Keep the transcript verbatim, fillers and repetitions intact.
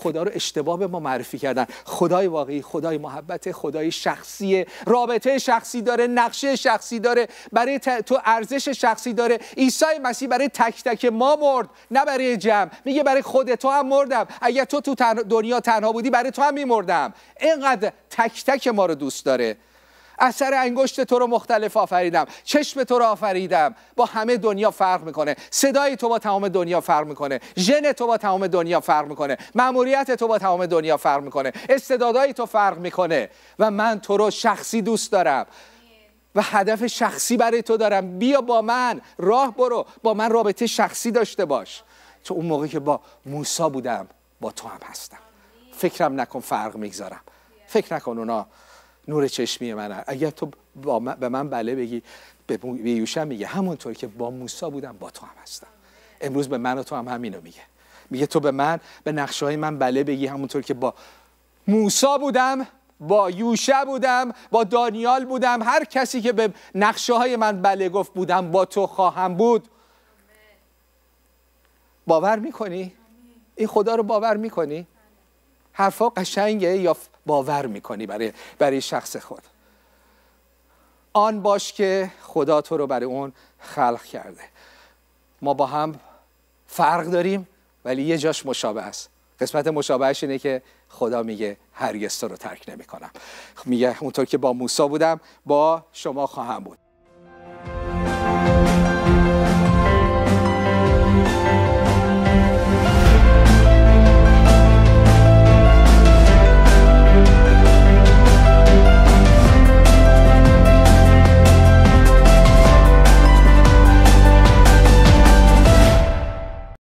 خدا رو اشتباه به ما معرفی کردن. خدای واقعی خدای محبت، خدای شخصی، رابطه شخصی داره، نقشه شخصی داره، برای تو ارزش شخصی داره. عیسی مسیح برای تک تک ما مرد، نه برای جمع. میگه برای خود تو هم مردم، اگر تو تو تن... دنیا تنها بودی برای تو هم میمردم. اینقدر تک تک ما رو دوست داره. اثر انگشت تو رو مختلف آفریدم، چشم تو رو آفریدم، با همه دنیا فرق میکنه، صدای تو با تمام دنیا فرق میکنه، ژن تو با تمام دنیا فرق میکنه، مأموریت تو با تمام دنیا فرق میکنه، استعدادهای تو فرق میکنه و من تو رو شخصی دوست دارم و هدف شخصی برای تو دارم. بیا با من راه برو، با من رابطه شخصی داشته باش. تو اون موقع که با موسی بودم با تو هم هستم. فکرم نکن فرق میگذارم، فکر نکن اونا نور چشمی منه. اگر تو با من به من بله بگی، به یوشع میگه همونطور که با موسی بودم با تو هم هستم. امروز به من و تو هم همینو میگه. میگه تو به من، به نقشه های من بله بگی، همونطور که با موسی بودم، با یوشع بودم، با دانیال بودم، هر کسی که به نقشه های من بله گفت بودم، با تو خواهم بود. باور میکنی؟ این خدا رو باور میکنی؟ حرفا قشنگه یا باور میکنی برای برای شخص خود؟ آن باش که خدا تو رو برای اون خلق کرده. ما با هم فرق داریم ولی یه جاش مشابه است. قسمت مشابهش اینه که خدا میگه هرگز تو رو ترک نمیکنم. میگه اونطور که با موسی بودم با شما خواهم بود.